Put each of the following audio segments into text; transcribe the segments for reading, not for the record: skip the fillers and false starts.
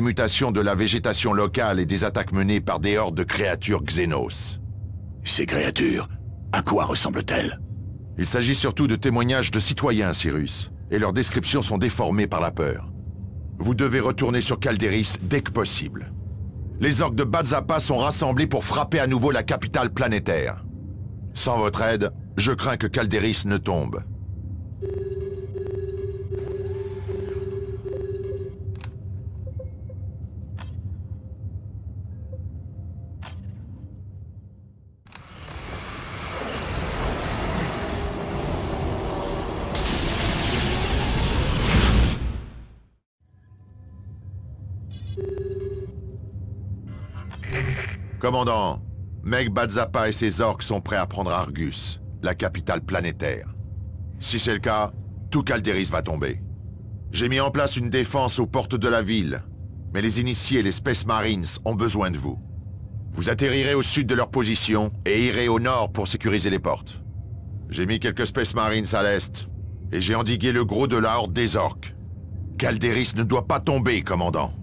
mutations de la végétation locale et des attaques menées par des hordes de créatures Xenos. Ces créatures, à quoi ressemblent-elles? Il s'agit surtout de témoignages de citoyens, Cyrus, et leurs descriptions sont déformées par la peur. Vous devez retourner sur Calderis dès que possible. Les orques de Badzappa sont rassemblés pour frapper à nouveau la capitale planétaire. Sans votre aide, je crains que Calderis ne tombe. Commandant, Meg Badzappa et ses orques sont prêts à prendre Argus, la capitale planétaire. Si c'est le cas, tout Calderis va tomber. J'ai mis en place une défense aux portes de la ville, mais les initiés et les Space Marines ont besoin de vous. Vous atterrirez au sud de leur position et irez au nord pour sécuriser les portes. J'ai mis quelques Space Marines à l'est, et j'ai endigué le gros de la horde des orques. Calderis ne doit pas tomber, commandant.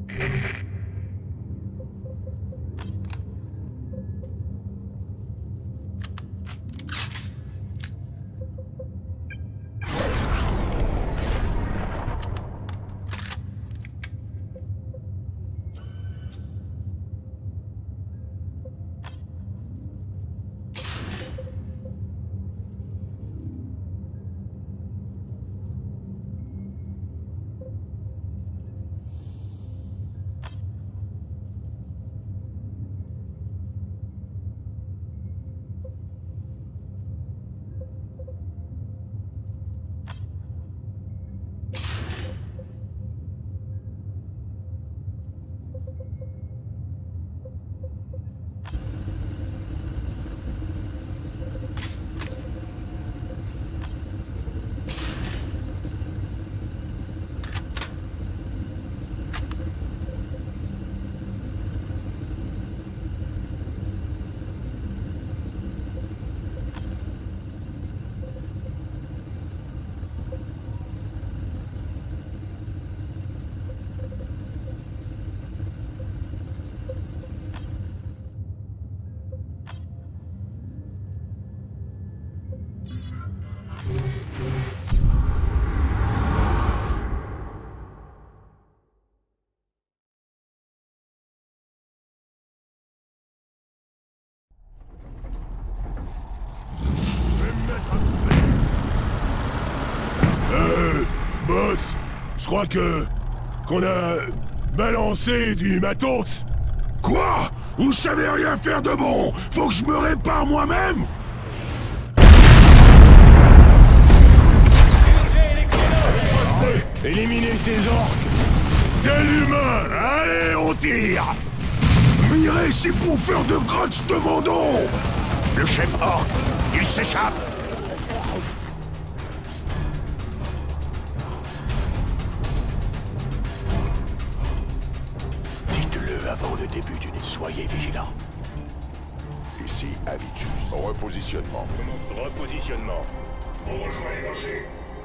Boss, je crois qu'on a balancé du matos. Quoi? Vous savez rien faire de bon? Faut que je me répare moi-même? Éliminez ces orques! Quel humain! Allez, on tire! Virez ces bouffeurs de grotches de mon dos! Le chef orque, il s'échappe! Dites-le avant le début du nuit, soyez vigilants. Ici, Habitus. Repositionnement. Repositionnement. On rejoint les dangers.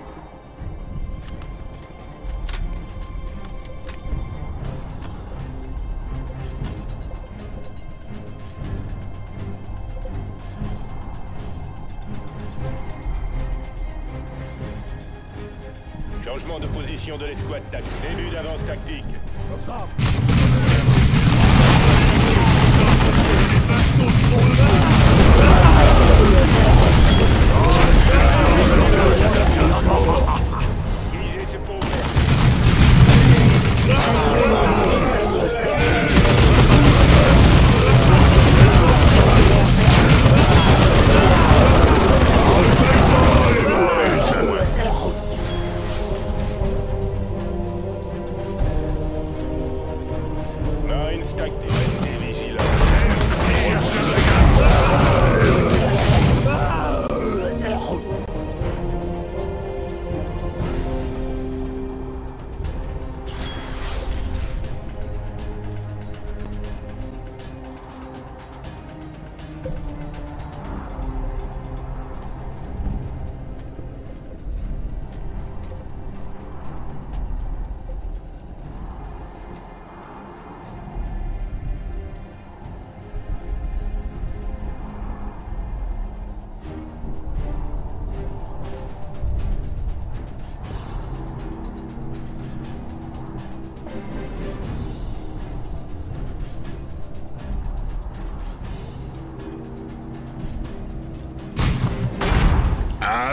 Changement de position de l'escouade tactique. Début d'avance tactique. Visez ce pauvre.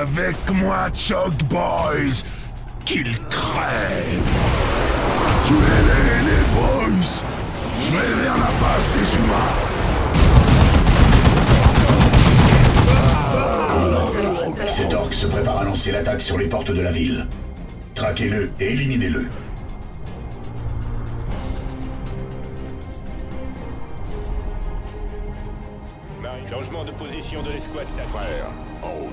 Avec moi, Choke Boys! Qu'ils crèvent! Tuez-les, les boys! Je vais vers la base des humains! Commandant, cet orc se prépare à lancer l'attaque sur les portes de la ville. Traquez-le et éliminez-le. Changement de position de l'escouade tactique. Frère, en route.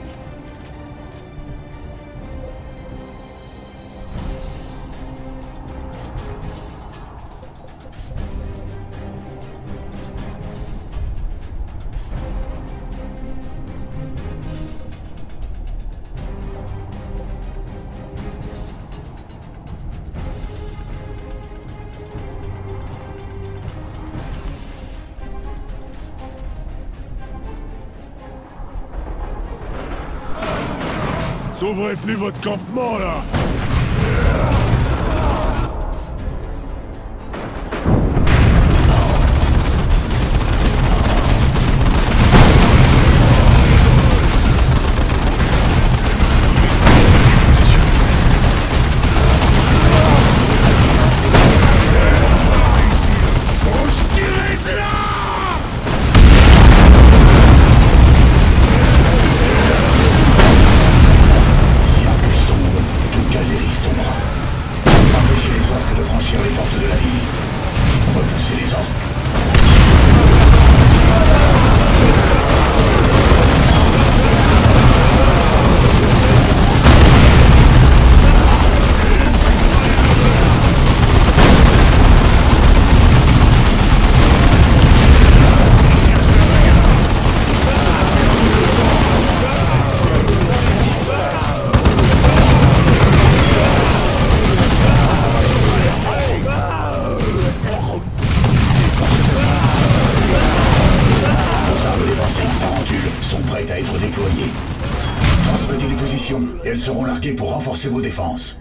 Sauverez plus votre campement, là! Et elles seront larguées pour renforcer vos défenses.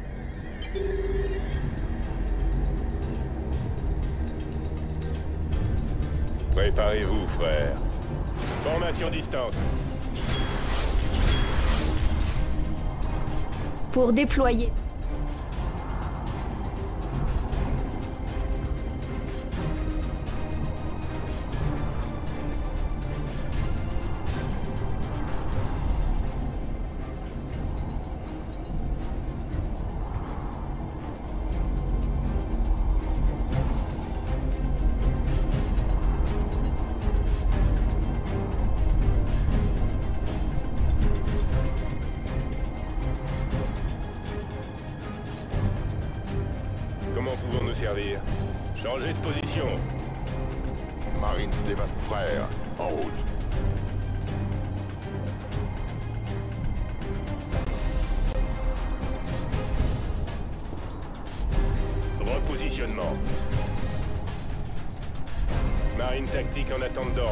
Préparez-vous, frère. Formation distance. Pour déployer. Comment pouvons-nous servir? Changez de position. Marines dévaste, frère, en route. Repositionnement. Marine tactique en attente d'ordre.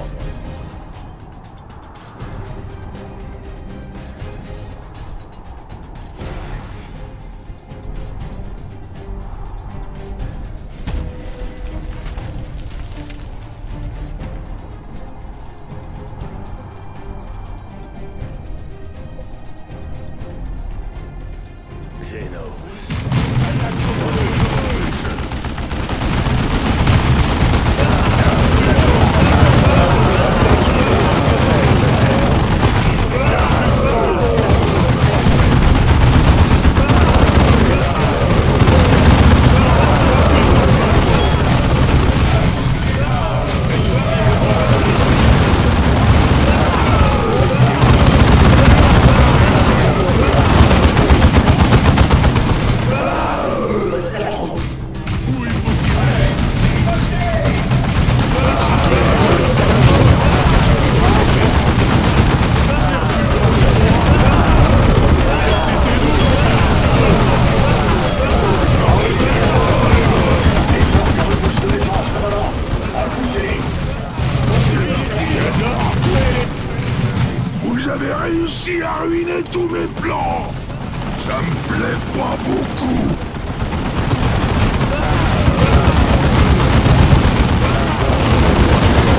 Vous avez réussi à ruiner tous mes plans! Ça me plaît pas beaucoup!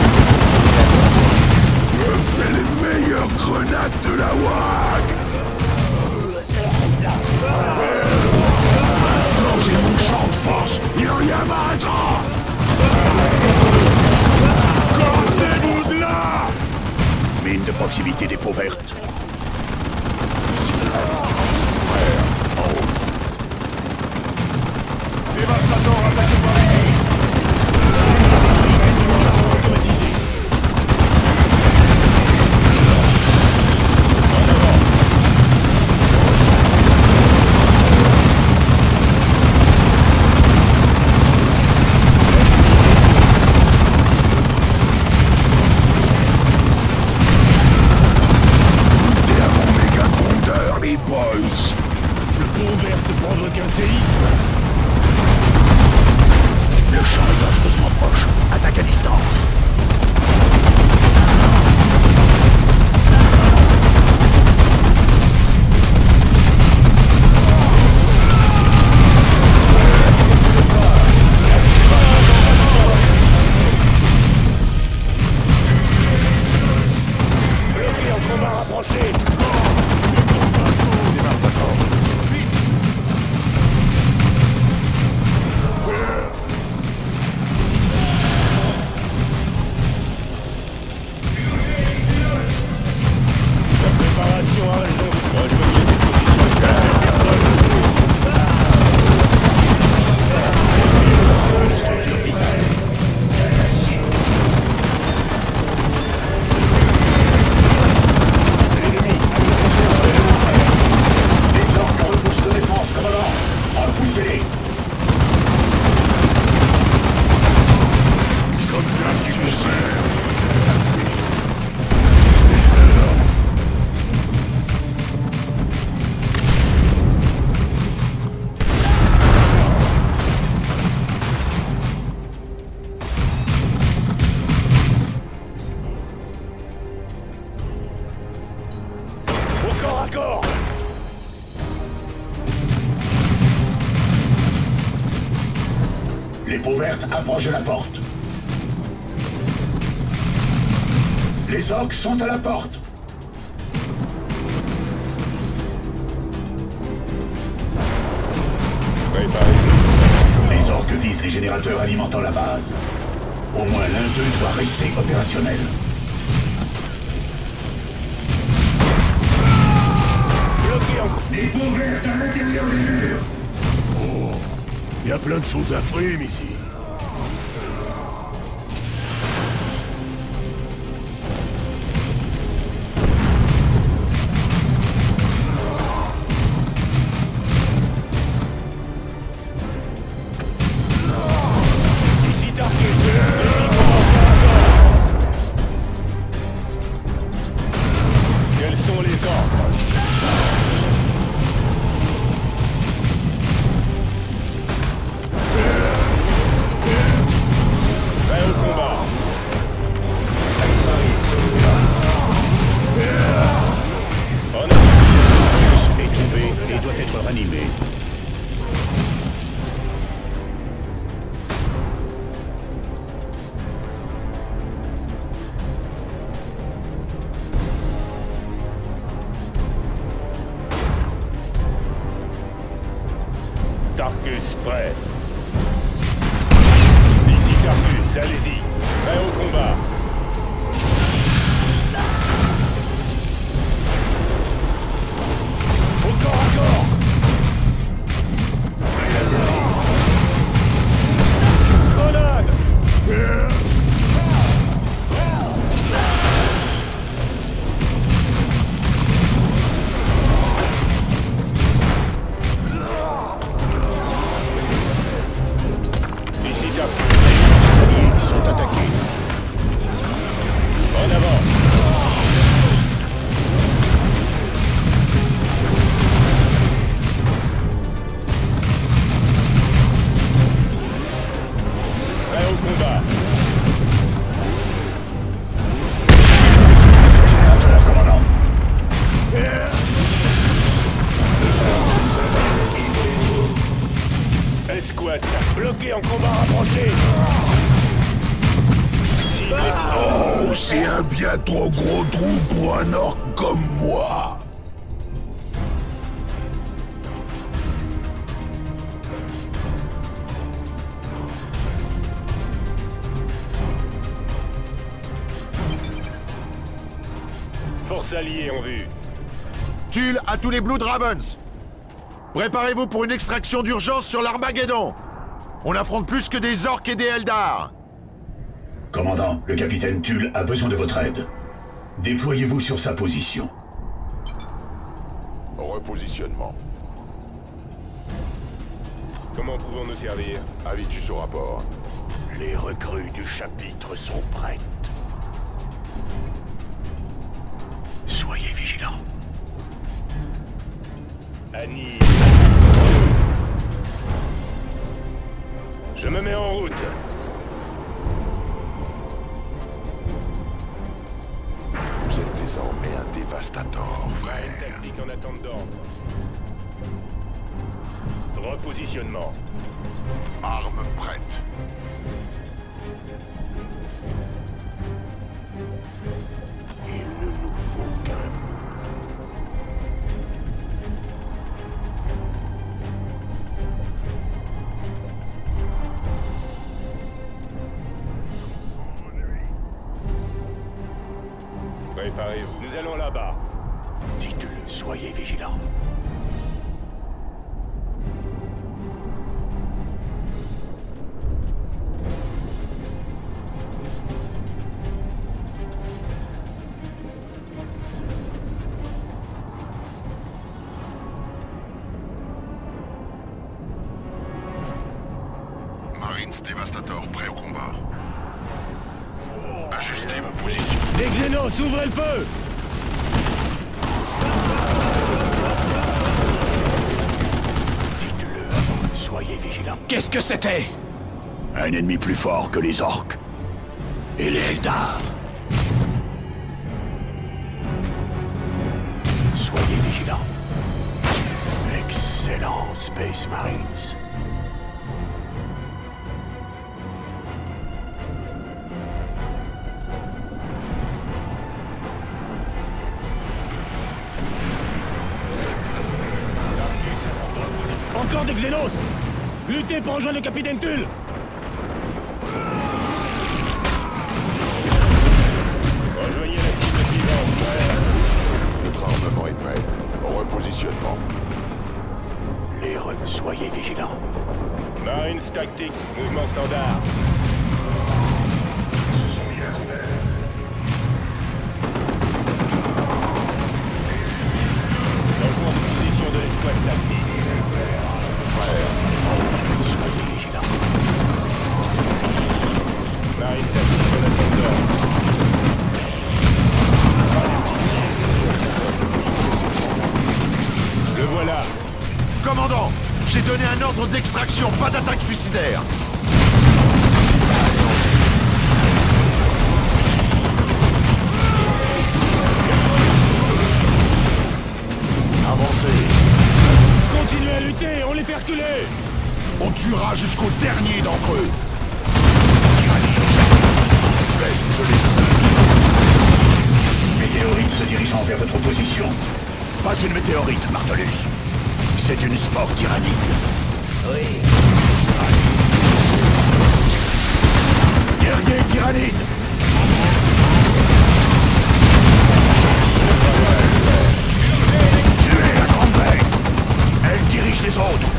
Je fais les meilleures grenades de la WAG! combattra! Sortez-vous de là! Mine de proximité des peaux vertes. Dévastateur attaqué par l'ennemi! Automatisé. Les peaux vertes approchent de la porte. Les orques sont à la porte. Les orques visent les générateurs alimentant la base. Au moins l'un d'eux doit rester opérationnel. Les peaux vertes à l'intérieur des murs. Oh, il y a plein de choses à faire ici. Tarkus prêt. Ici Tarkus, allez-y. Prêt au combat. Au corps à corps. Grenade. Ils sont attaqués. En avant. Prêt au combat. Générateur, commandant. Escouade, bloqué en combat rapproché. Oh, c'est un bien trop gros trou pour un orc comme moi. Forces alliées en vue. Tulle à tous les Blue Dragons. Préparez-vous pour une extraction d'urgence sur l'Armageddon. On affronte plus que des orques et des Eldar. Commandant, le capitaine Tulle a besoin de votre aide. Déployez-vous sur sa position. Repositionnement. Comment pouvons-nous servir? Avitus au rapport. Les recrues du chapitre sont prêtes. Soyez vigilants. Annie. Je me mets en route. Vous êtes désormais un dévastateur, frère. Tactique en attente d'ordre. Repositionnement. Armes prêtes. Il ne nous faut qu'un... Préparez-vous. Nous allons là-bas. Dites-le, soyez vigilants. Marines Devastator prêts au combat. Ajustez vos positions. Les Xénos, ouvrez le feu! Dites-le, soyez vigilants. Qu'est-ce que c'était? Un ennemi plus fort que les orques. Et les Eldar. Soyez vigilants. Excellent, Space Marines. Encore des Xénos! Luttez pour rejoindre le capitaine Tulle! Rejoignez la cible suivante, frère. Notre armement est prêt. Repositionnement. Soyez vigilants. Marines tactique, mouvement standard. Changement de position de l'escouade tactique. Soyez vigilants. Marines tactique en attente d'ordre. Le voilà. Commandant, j'ai donné un ordre d'extraction, pas d'attaque suicidaire. Avancez. Continuez à lutter, on les fait reculer. On tuera jusqu'au dernier d'entre eux. Météorite se dirigeant vers votre position. Pas une météorite, Martellus. C'est une spore tyrannique. Oui. Guerrier tyrannide. Tuez la grande bête. Elle dirige les autres.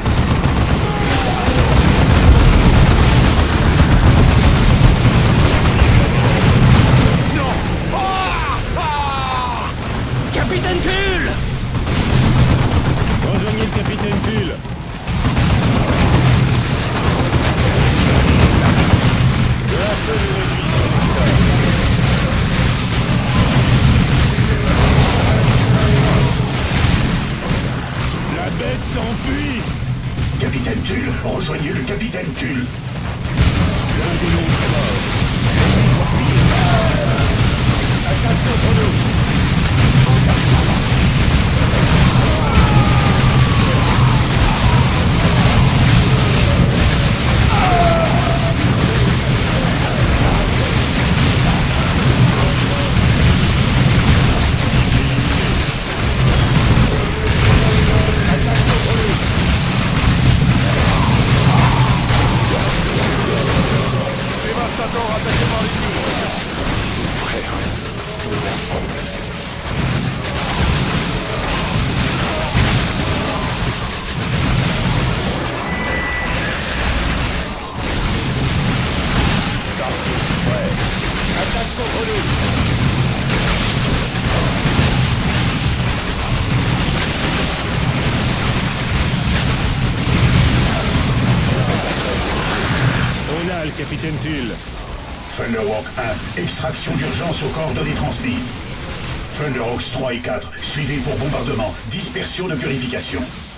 Capitaine Tulle! Rejoignez le capitaine Tulle. De la feu de réduction des La bête s'enfuit. Capitaine Tulle, rejoignez le capitaine Tulle. L'un des nôtres est mort. Attaque contre nous. Capitaine Tull. Thunderhawk 1, extraction d'urgence aux coordonnées transmises. Thunderhawks 3 et 4, suivez pour bombardement, dispersion de purification.